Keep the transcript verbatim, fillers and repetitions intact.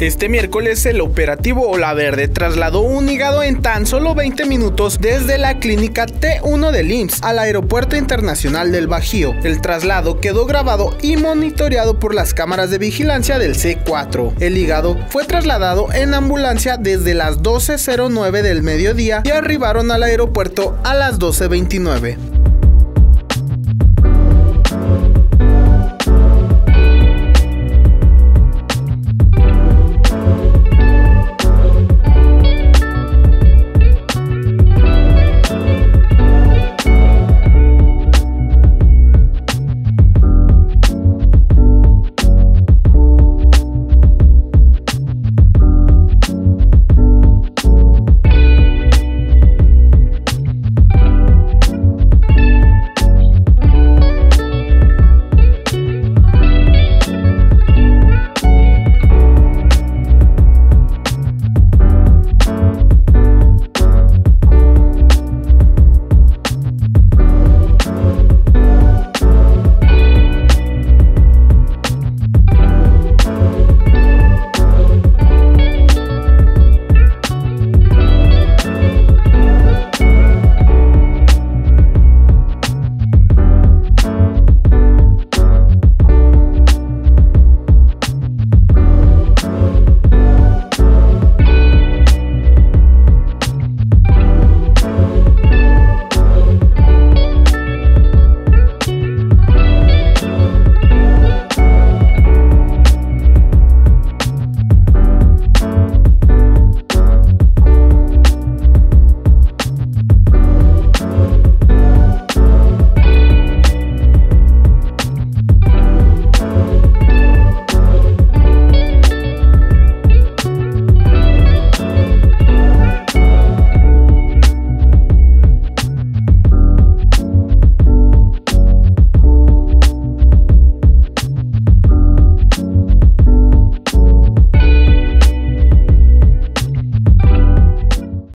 Este miércoles el operativo Ola Verde trasladó un hígado en tan solo veinte minutos desde la clínica T uno del I M S S al Aeropuerto Internacional del Bajío. El traslado quedó grabado y monitoreado por las cámaras de vigilancia del C cuatro. El hígado fue trasladado en ambulancia desde las doce cero nueve del mediodía y arribaron al aeropuerto a las doce veintinueve.